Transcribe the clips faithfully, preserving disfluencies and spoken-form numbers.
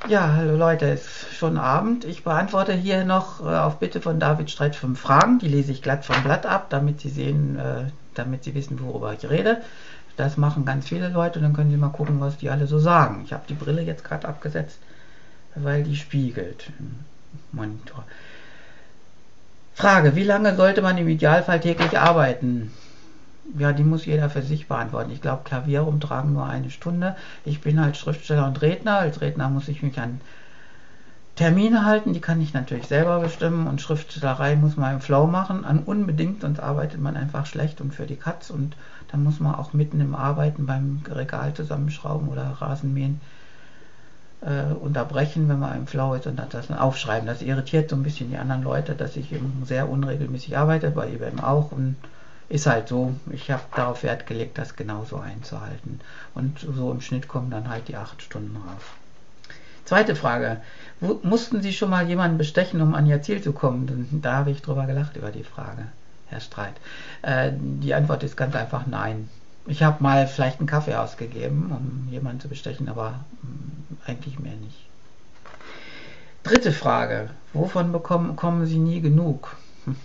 Ja, hallo Leute, es ist schon Abend. Ich beantworte hier noch äh, auf Bitte von David Streit fünf Fragen. Die lese ich glatt vom Blatt ab, damit Sie sehen, äh, damit Sie wissen, worüber ich rede. Das machen ganz viele Leute und dann können Sie mal gucken, was die alle so sagen. Ich habe die Brille jetzt gerade abgesetzt, weil die spiegelt im Monitor. Frage, wie lange sollte man im Idealfall täglich arbeiten? Ja, die muss jeder für sich beantworten. Ich glaube, Klavier rumtragen nur eine Stunde. Ich bin halt Schriftsteller und Redner. Als Redner muss ich mich an Termine halten, die kann ich natürlich selber bestimmen, und Schriftstellerei muss man im Flow machen, an unbedingt, sonst arbeitet man einfach schlecht und für die Katz, und dann muss man auch mitten im Arbeiten beim Regal zusammenschrauben oder Rasenmähen äh, unterbrechen, wenn man im Flow ist, und das dann aufschreiben. Das irritiert so ein bisschen die anderen Leute, dass ich eben sehr unregelmäßig arbeite, bei I B M auch, und ist halt so. Ich habe darauf Wert gelegt, das genauso einzuhalten, und so im Schnitt kommen dann halt die acht Stunden raus. Zweite Frage. Wo, mussten Sie schon mal jemanden bestechen, um an Ihr Ziel zu kommen? Da habe ich drüber gelacht, über die Frage, Herr Streit. Äh, die Antwort ist ganz einfach nein. Ich habe mal vielleicht einen Kaffee ausgegeben, um jemanden zu bestechen, aber mh, eigentlich mehr nicht. Dritte Frage. Wovon bekommen, bekommen Sie nie genug?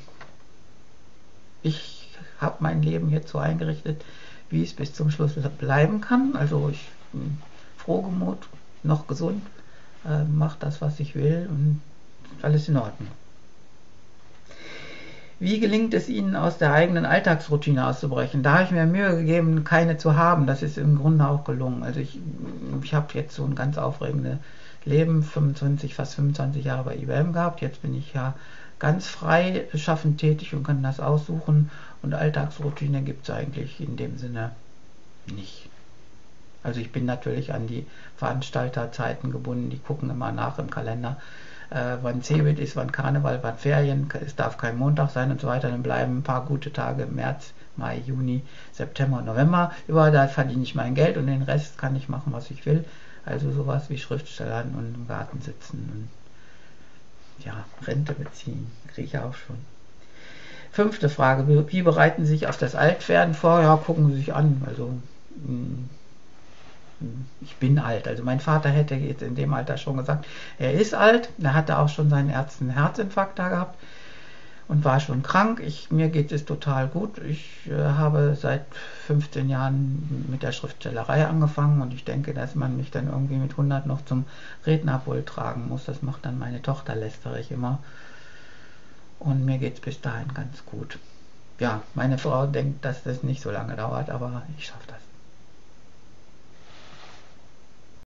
Ich habe mein Leben jetzt so eingerichtet, wie es bis zum Schluss bleiben kann. Also ich bin frohgemut, noch gesund, äh, mache das, was ich will, und alles in Ordnung. Wie gelingt es Ihnen, aus der eigenen Alltagsroutine auszubrechen? Da habe ich mir Mühe gegeben, keine zu haben. Das ist im Grunde auch gelungen. Also ich, ich habe jetzt so ein ganz aufregendes Leben, fünfundzwanzig, fast fünfundzwanzig Jahre bei I B M gehabt. Jetzt bin ich ja ganz frei schaffend tätig und kann das aussuchen. Und Alltagsroutine gibt es eigentlich in dem Sinne nicht. Also ich bin natürlich an die Veranstalterzeiten gebunden, die gucken immer nach im Kalender, äh, wann Cebit ist, wann Karneval, wann Ferien, es darf kein Montag sein und so weiter. Dann bleiben ein paar gute Tage im März, Mai, Juni, September und November. Überall da verdiene ich mein Geld und den Rest kann ich machen, was ich will. Also sowas wie Schriftstellern und im Garten sitzen und ja, Rente beziehen, kriege ich auch schon. Fünfte Frage, wie bereiten Sie sich auf das Altwerden vor? Ja, gucken Sie sich an. Also mh, ich bin alt. Also mein Vater hätte jetzt in dem Alter schon gesagt, er ist alt. Er hatte auch schon seinen ersten Herzinfarkt da gehabt und war schon krank. Ich, mir geht es total gut. Ich äh, habe seit fünfzehn Jahren mit der Schriftstellerei angefangen, und ich denke, dass man mich dann irgendwie mit hundert noch zum Rednerpult tragen muss. Das macht dann meine Tochter, lästere ich immer. Und mir geht es bis dahin ganz gut. Ja, meine Frau denkt, dass das nicht so lange dauert, aber ich schaffe das.